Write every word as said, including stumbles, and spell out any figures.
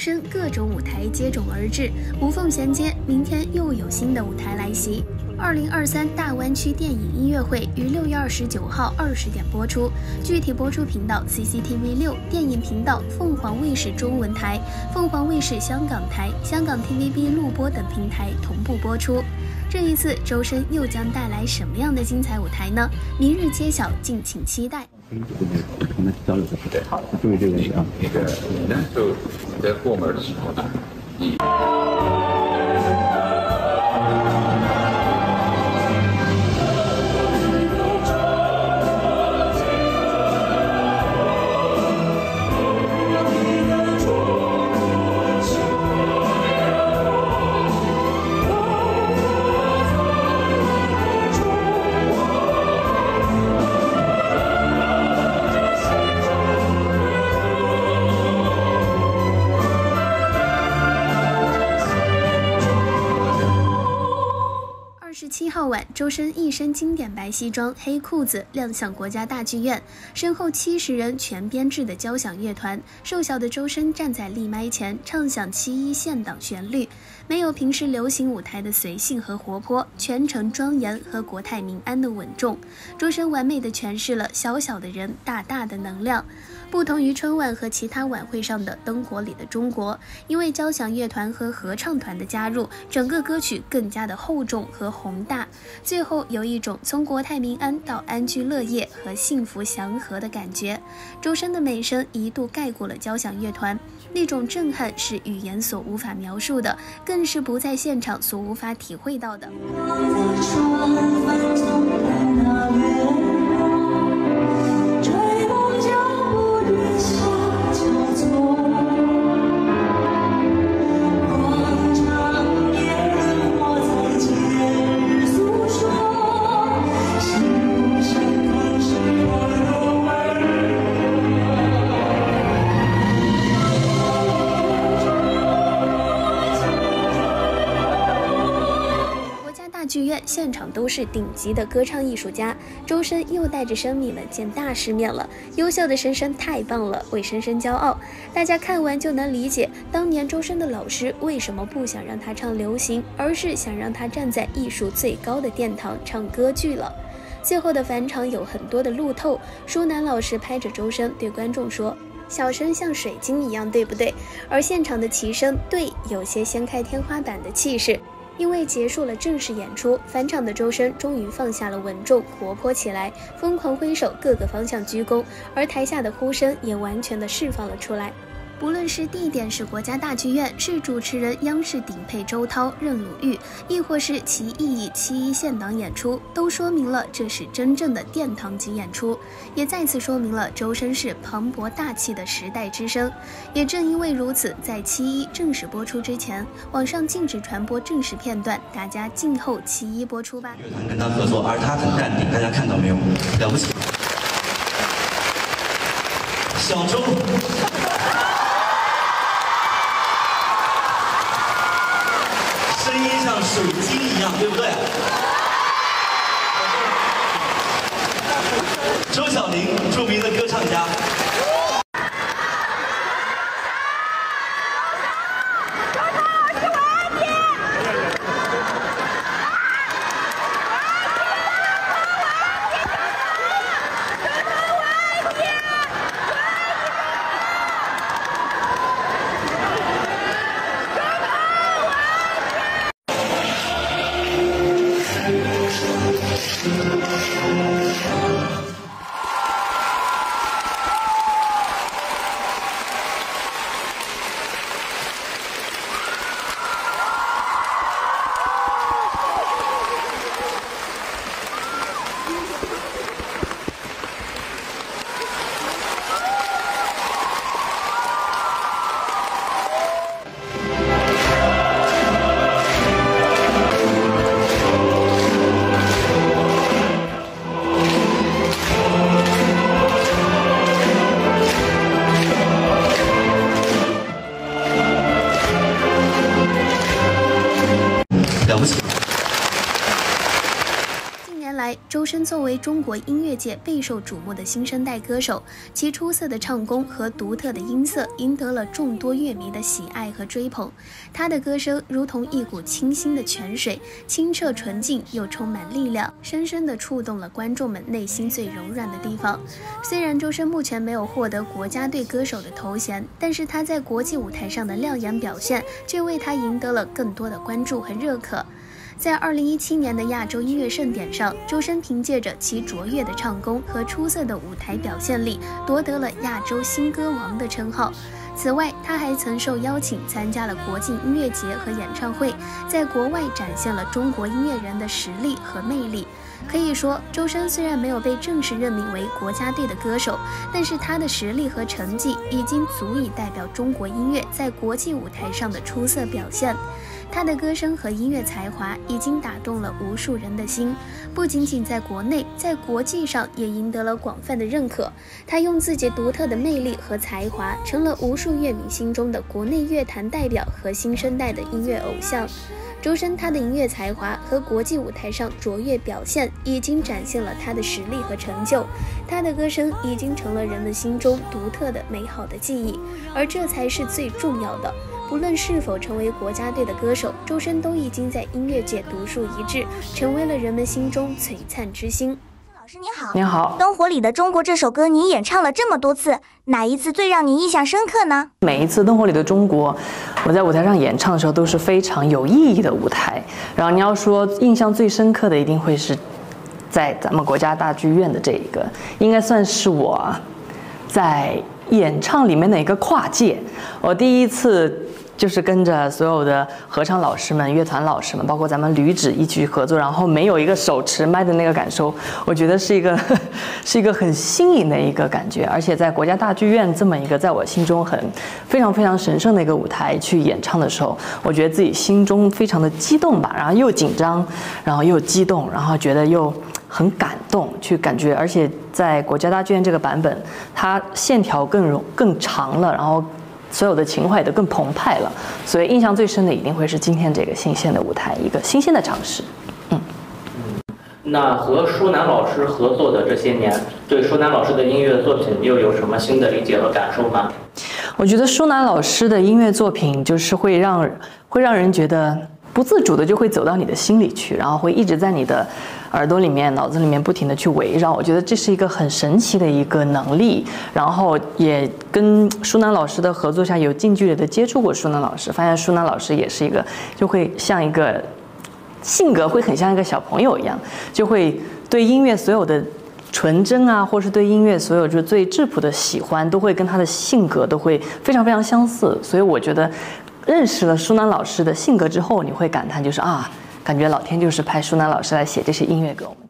申各种舞台接踵而至，无缝衔接，明天又有新的舞台来袭。二零二三大湾区电影音乐会于六月二十九号二十点播出，具体播出频道 C C T V 六电影频道、凤凰卫视中文台、凤凰卫视香港台、香港 T V B 录播等平台同步播出。这一次，周深又将带来什么样的精彩舞台呢？明日揭晓，敬请期待。 我们交流的是对，好的，注意这个啊， 那个你呢，就在过门的时候呢，你。 十七号晚，周深一身经典白西装、黑裤子亮相国家大剧院，身后七十人全编制的交响乐团，瘦小的周深站在立麦前，唱响七一献党旋律，没有平时流行舞台的随性和活泼，全程庄严和国泰民安的稳重。周深完美地诠释了小小的人，大大的能量。不同于春晚和其他晚会上的灯火里的中国，因为交响乐团和合唱团的加入，整个歌曲更加的厚重和宏大，最后有一种从国泰民安到安居乐业和幸福祥和的感觉。周深的美声一度盖过了交响乐团，那种震撼是语言所无法描述的，更是不在现场所无法体会到的。剧院现场都是顶级的歌唱艺术家，周深又带着生米们见大世面了，优秀的深深太棒了，为深深骄傲。大家看完就能理解当年周深的老师为什么不想让他唱流行，而是想让他站在艺术最高的殿堂唱歌剧了。最后的返场有很多的路透，舒楠老师拍着周深对观众说，小声像水晶一样，对不对？而现场的齐声对，有些掀开天花板的气势。因为结束了正式演出，返场的周深终于放下了稳重，活泼起来，疯狂挥手，各个方向鞠躬，而台下的呼声也完全的释放了出来。不论是地点是国家大剧院，是主持人央视顶配周涛、任鲁豫，亦或是其意义七一献党演出，都说明了这是真正的殿堂级演出，也再次说明了周深是磅礴大气的时代之声。也正因为如此，在七一正式播出之前，网上禁止传播正式片段，大家静候七一播出吧。 乐团跟他合作，而他很淡定，大家看到没有？了不起，小周。声音像水晶一样，对不对？周晓玲，著名的歌唱家。 周深作为中国音乐界备受瞩目的新生代歌手，其出色的唱功和独特的音色赢得了众多乐迷的喜爱和追捧。他的歌声如同一股清新的泉水，清澈纯净又充满力量，深深地触动了观众们内心最柔软的地方。虽然周深目前没有获得国家队歌手的头衔，但是他在国际舞台上的亮眼表现却为他赢得了更多的关注和热可。在二零一七年的亚洲音乐盛典上，周深凭借着其卓越的唱功和出色的舞台表现力，夺得了亚洲新歌王的称号。此外，他还曾受邀请参加了国际音乐节和演唱会，在国外展现了中国音乐人的实力和魅力。可以说，周深虽然没有被正式任命为国家队的歌手，但是他的实力和成绩已经足以代表中国音乐在国际舞台上的出色表现。他的歌声和音乐才华已经打动了无数人的心，不仅仅在国内，在国际上也赢得了广泛的认可。他用自己独特的魅力和才华，成了无数乐迷心中的国内乐坛代表和新生代的音乐偶像。周深他的音乐才华和国际舞台上卓越表现，已经展现了他的实力和成就。他的歌声已经成了人们心中独特的美好的记忆，而这才是最重要的。不论是否成为国家队的歌手，周深都已经在音乐界独树一帜，成为了人们心中璀璨之星。 老师你好， 你好。 灯火里的中国这首歌你演唱了这么多次，哪一次最让你印象深刻呢？ 每一次灯火里的中国，我在舞台上演唱的时候都是非常有意义的舞台。然后你要说印象最深刻的，一定会是在咱们国家大剧院的这一个，应该算是我在演唱里面的一个跨界。我第一次就是跟着所有的合唱老师们、乐团老师们，包括咱们吕指一起去合作，然后没有一个手持麦的那个感受，我觉得是一个是一个很新颖的一个感觉。而且在国家大剧院这么一个在我心中很非常非常神圣的一个舞台去演唱的时候，我觉得自己心中非常的激动吧，然后又紧张，然后又激动，然后觉得又很感动，去感觉。而且在国家大剧院这个版本，它线条更容更长了，然后所有的情怀也都更澎湃了，所以印象最深的一定会是今天这个新鲜的舞台，一个新鲜的尝试。嗯， 那和舒楠老师合作的这些年，对舒楠老师的音乐作品又有什么新的理解和感受吗？ 我觉得舒楠老师的音乐作品就是会让会让人觉得不自主的就会走到你的心里去，然后会一直在你的耳朵里面、脑子里面不停的去围绕。我觉得这是一个很神奇的一个能力。然后也跟舒楠老师的合作下，有近距离的接触过舒楠老师，发现舒楠老师也是一个就会像一个性格会很像一个小朋友一样，就会对音乐所有的纯真啊，或是对音乐所有就是最质朴的喜欢，都会跟他的性格都会非常非常相似。所以我觉得认识了舒楠老师的性格之后，你会感叹就是啊，感觉老天就是派舒楠老师来写这些音乐给我们。